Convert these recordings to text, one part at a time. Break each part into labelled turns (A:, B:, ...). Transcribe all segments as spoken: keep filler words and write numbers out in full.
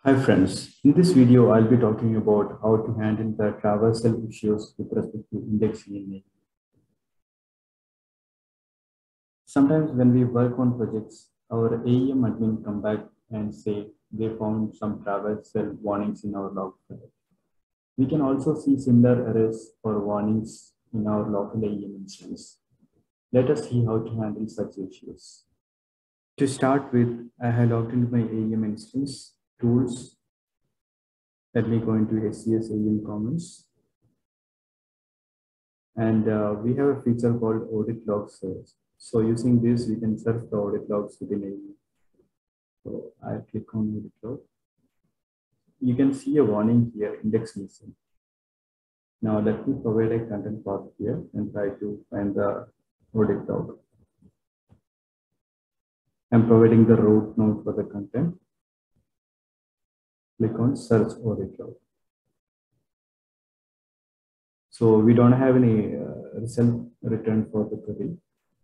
A: Hi friends, in this video I'll be talking about how to handle the traversal issues with respect to indexing in A I. Sometimes when we work on projects, our A E M admin come back and say they found some traversal warnings in our log file. We can also see similar errors or warnings in our local A E M instance. Let us see how to handle such issues. To start with, I have logged into my A E M instance, tools. Let me go into S C S A E M Commons. And uh, we have a feature called audit log search. So using this, we can search the audit logs within A E M. So I click on audit log. You can see a warning here, index missing. Now let me provide a content path here and try to find the audit log. I'm providing the root node for the content. Click on search audit log. So we don't have any uh, result returned for the query.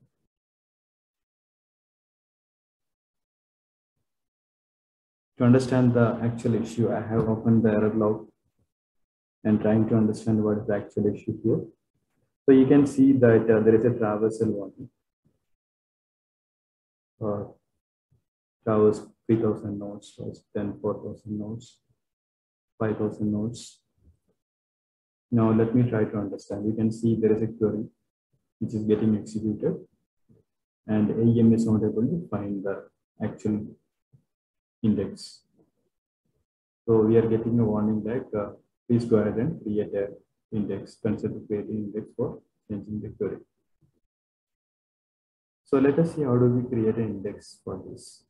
A: To understand the actual issue, I have opened the error log and trying to understand what is the actual issue here. So you can see that uh, there is a traversal warning. Uh, travers three thousand nodes, then four thousand nodes, five thousand nodes. Now let me try to understand. You can see there is a query which is getting executed and A E M is not able to find the actual index. So we are getting a warning like, uh, please go ahead and create an index, consider creating index for changing the query. So let us see how do we create an index for this.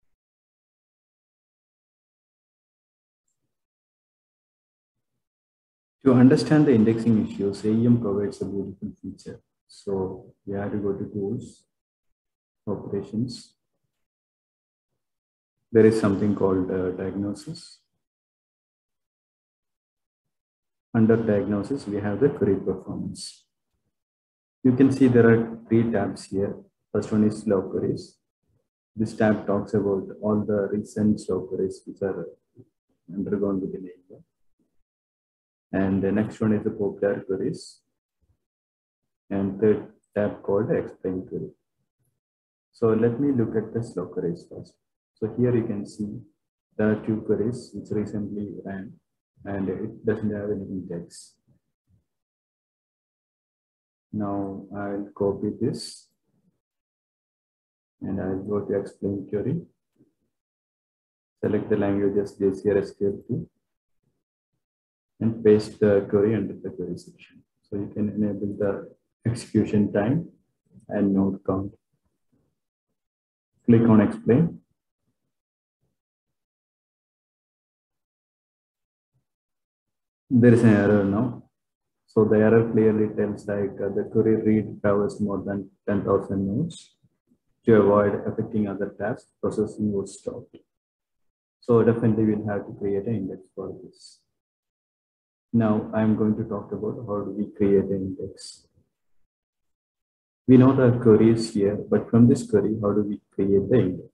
A: To understand the indexing issues, A E M provides a beautiful feature. So we have to go to tools, operations. There is something called uh, diagnosis. Under diagnosis, we have the query performance. You can see there are three tabs here. First one is slow queries. This tab talks about all the recent slow queries which are undergone within A E M. And the next one is the popular queries. And third tab called explain query. So let me look at the slow queries first. So here you can see there are two queries which recently ran and it doesn't have any index. Now I'll copy this and I'll go to explain query. Select the languages J C R S Q L two and paste the query under the query section. So you can enable the execution time and node count. Click on explain. There is an error now. So the error clearly tells like uh, the query read covers more than ten thousand nodes. To avoid affecting other tabs, processing was stopped. So definitely we'll have to create an index for this. Now I'm going to talk about how do we create an index. We know the query is here, but from this query, how do we create the index?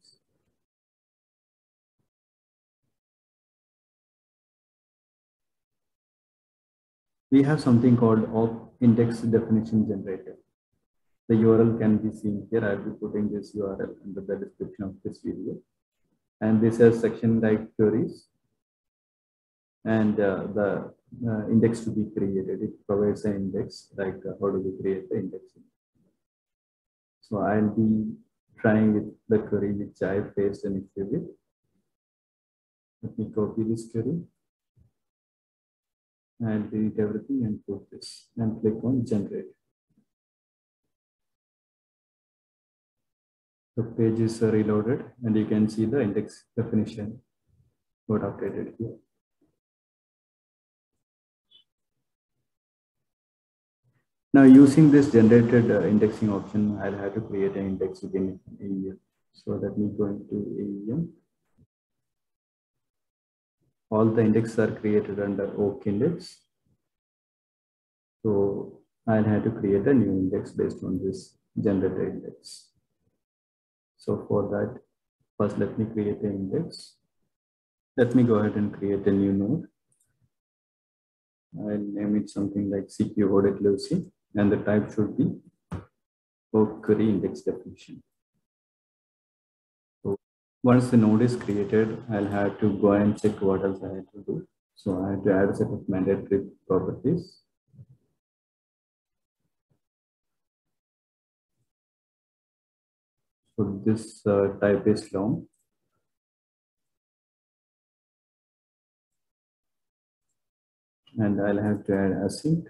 A: We have something called op index definition generator. The U R L can be seen here. I'll be putting this U R L in the description of this video. And this has section like queries and uh, the uh, index to be created. It provides an index like uh, how do we create the index. So I'll be trying with the query which I faced an issue with. Let me copy this query. I'll delete everything and put this and click on generate. The page is reloaded and you can see the index definition got updated here. Now using this generated uh, indexing option, I'll have to create an index within A E M. So let me go into A E M. All the indexes are created under oak index. So I'll have to create a new index based on this generated index. So for that, first let me create an index. Let me go ahead and create a new node. I'll name it something like C Q audit Lucy, and the type should be for query index definition. So once the node is created, I'll have to go and check what else I have to do. So I have to add a set of mandatory properties. So this uh, type is long. And I'll have to add async.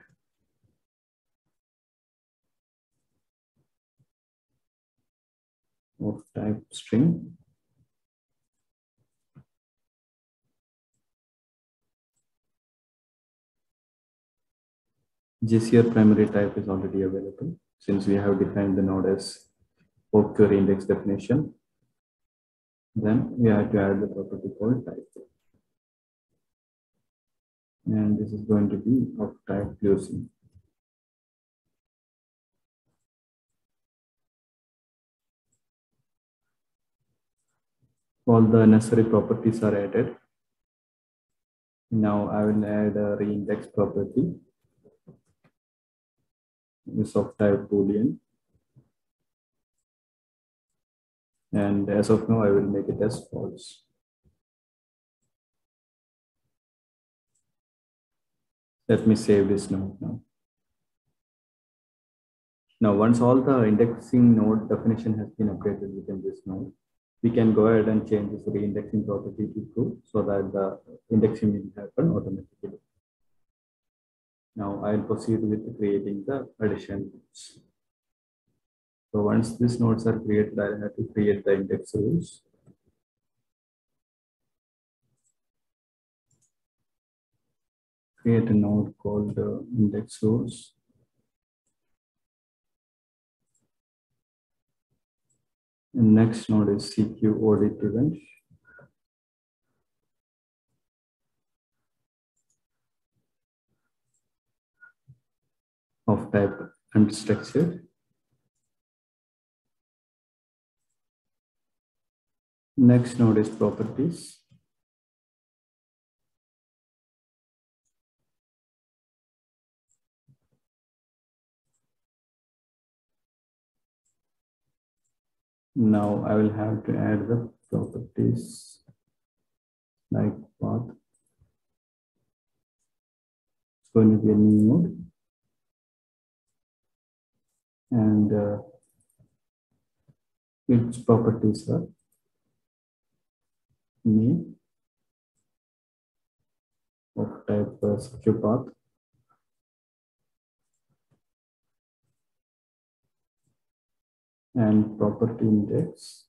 A: Of type string. G C R primary type is already available since we have defined the node as of query index definition. Then we have to add the property called type. And this is going to be of type closing. All the necessary properties are added. Now I will add a reindex property. This of type boolean. And as of now, I will make it as false. Let me save this node now. Now, once all the indexing node definition has been updated within this node, we can go ahead and change this reindexing property to true so that the indexing will happen automatically. Now, I'll proceed with creating the addition nodes. So once these nodes are created, I'll have to create the index rules. Create a node called uh, index rules. And next node is C Q audit event. Of type unstructured. Next node is properties. Now I will have to add the properties like path. It's going to be a new node. And uh, its properties are name of type uh, secure path. And property index.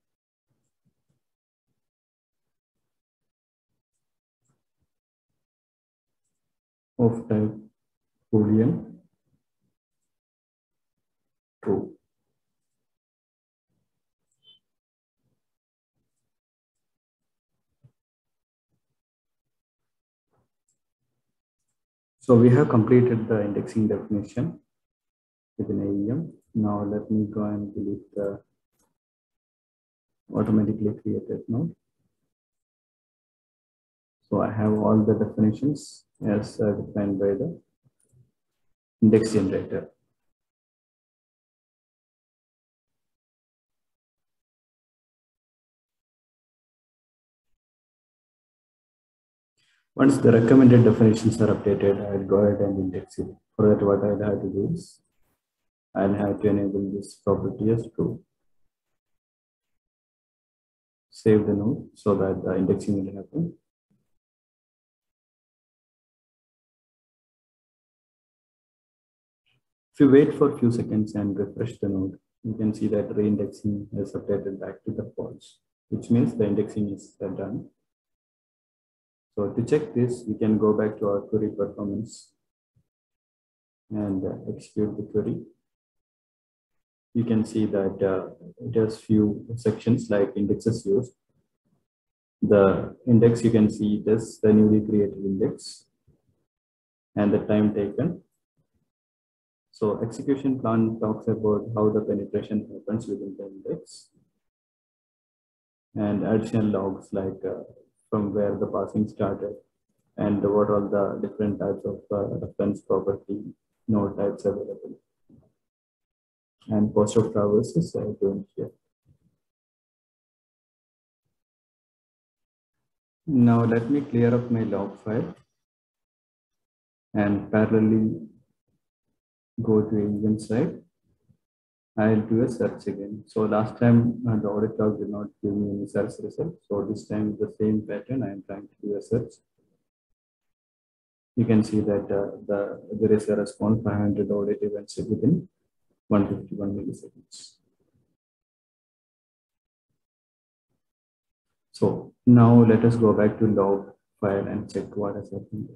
A: Of type boolean true. So we have completed the indexing definition within A E M. Now let me go and delete the automatically created node. So I have all the definitions as uh, defined by the index generator. Once the recommended definitions are updated, I'll go ahead and index it. For that, what I'll have to do is I'll have to enable this property as true. Save the node so that the indexing will happen. If you wait for a few seconds and refresh the node, you can see that reindexing is updated back to the false, which means the indexing is done. So to check this, we can go back to our query performance and uh, execute the query. You can see that uh, it has few sections like indexes used. The index, you can see it is the newly created index and the time taken. So execution plan talks about how the penetration happens within the index and additional logs like uh, from where the parsing started and what are the different types of uh, reference property node types available. And cost of traverse is uh, given here. Now let me clear up my log file and parallelly go to engine side. I'll do a search again. So last time uh, the audit log did not give me any search result. So this time the same pattern, I am trying to do a search. You can see that uh, the there is a response five hundred audit events within one hundred fifty-one milliseconds. So now let us go back to log file and check what has happened.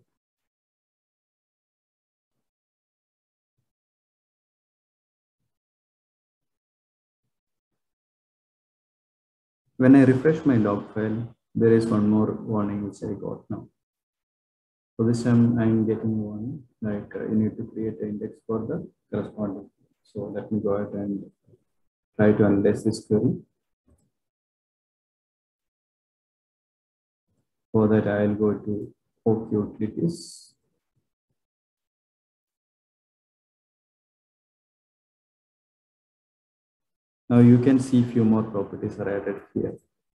A: When I refresh my log file, there is one more warning which I got now. So this time I'm getting one like uh, you need to create an index for the corresponding. So let me go ahead and try to analyze this query. For that, I'll go to O Q utilities. Now you can see few more properties are added here.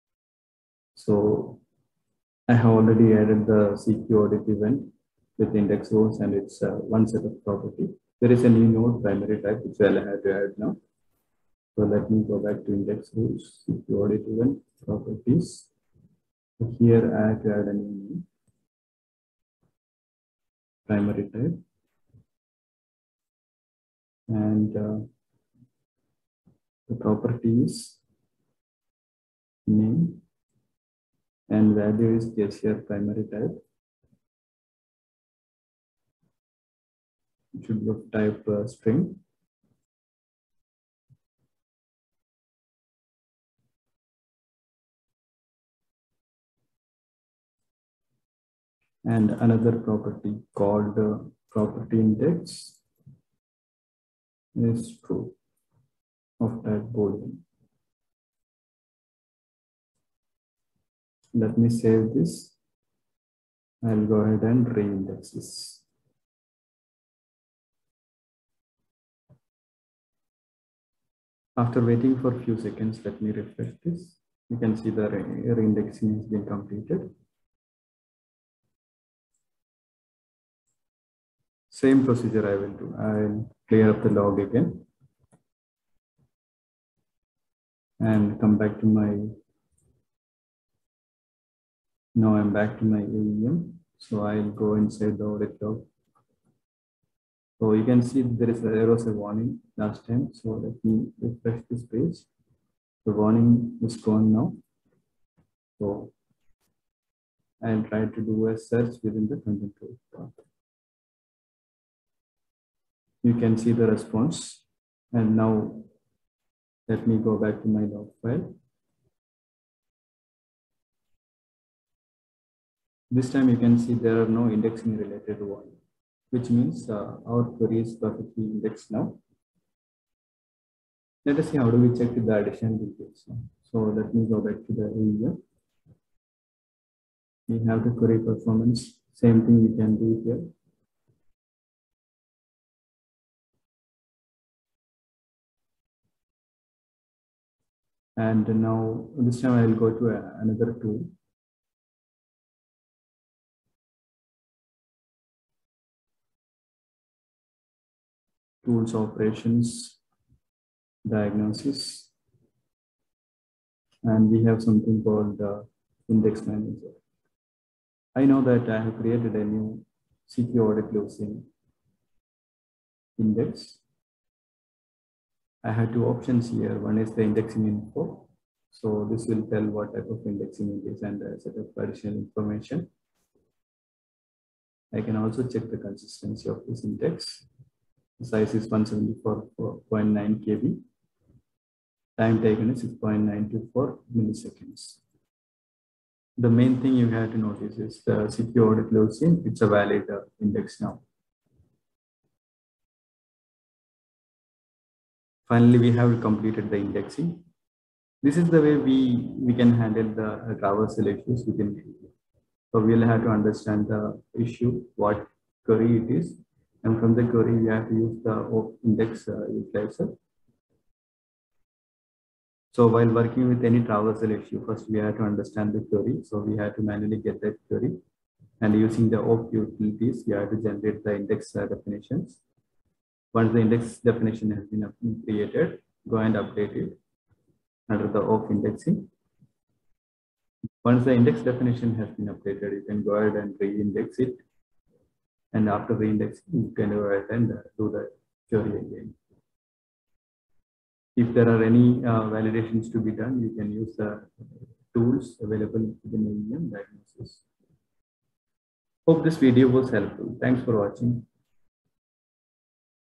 A: So I have already added the C Q audit event with index roles and it's uh, one set of property. There is a new node primary type which I'll have to add now. So let me go back to index rules, C Q audit event properties. So here I have to add a new primary type. And uh, the property is name and value is cashier primary type. It should be of type uh, string. And another property called uh, property index is true of type boolean. Let me save this. I'll go ahead and reindex this. After waiting for a few seconds, let me refresh this. You can see the reindexing has been completed. Same procedure I will do. I'll clear up the log again and come back to my, now I'm back to my A E M. So I'll go inside the audit log. So you can see there is a error warning last time. So let me refresh this page. The warning is gone now. So I'll try to do a search within the content path. You can see the response. And now let me go back to my log file. This time you can see there are no indexing related warning, which means uh, our query is perfectly indexed now. Let us see how do we check the additional details. So let me go back to the area. We have the query performance. Same thing we can do here. And now this time I will go to a, another tool. Tools, operations, diagnosis. And we have something called uh, index manager. I know that I have created a new C Q audit closing index. I have two options here. One is the indexing info. So this will tell what type of indexing it is and a set of additional information. I can also check the consistency of this index. The size is one seventy-four point nine K B. Time taken is six point nine two four milliseconds. The main thing you have to notice is the C Q audit closing. It's a valid uh, index now. Finally, we have completed the indexing. This is the way we, we can handle the uh, traversal issues within Navium. So we'll have to understand the issue, what query it is. And from the query, we have to use the index uh, utilizer. So while working with any traversal issue, first we have to understand the query. So we have to manually get that query. And using the O P utilities, we have to generate the index uh, definitions. Once the index definition has been created, go and update it under the O P indexing. Once the index definition has been updated, you can go ahead and re-index it. And after re-indexing, you can go ahead and uh, do the query again. If there are any uh, validations to be done, you can use the tools available within Navium Diagnosis. Hope this video was helpful. Thanks for watching.